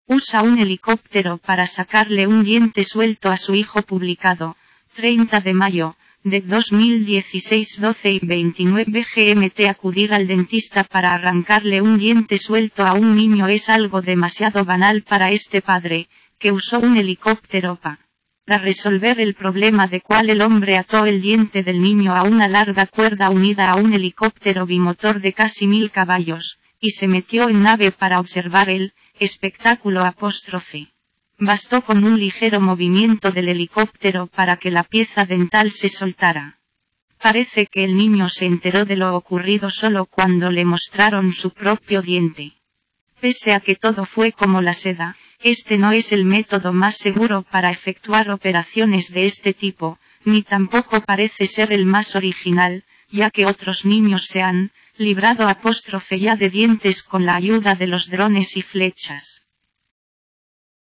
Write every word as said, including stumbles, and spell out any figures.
Usa un helicóptero para sacarle un diente suelto a su hijo. Publicado, treinta de mayo, de dos mil dieciséis, doce y veintinueve gmt. Acudir al dentista para arrancarle un diente suelto a un niño es algo demasiado banal para este padre, que usó un helicóptero pa. para resolver el problema de cual el hombre ató el diente del niño a una larga cuerda unida a un helicóptero bimotor de casi mil caballos, y se metió en nave para observar el espectáculo. Apóstrofe. Bastó con un ligero movimiento del helicóptero para que la pieza dental se soltara. Parece que el niño se enteró de lo ocurrido solo cuando le mostraron su propio diente. Pese a que todo fue como la seda, este no es el método más seguro para efectuar operaciones de este tipo, ni tampoco parece ser el más original, ya que otros niños se han librado apóstrofe ya de dientes con la ayuda de los drones y flechas.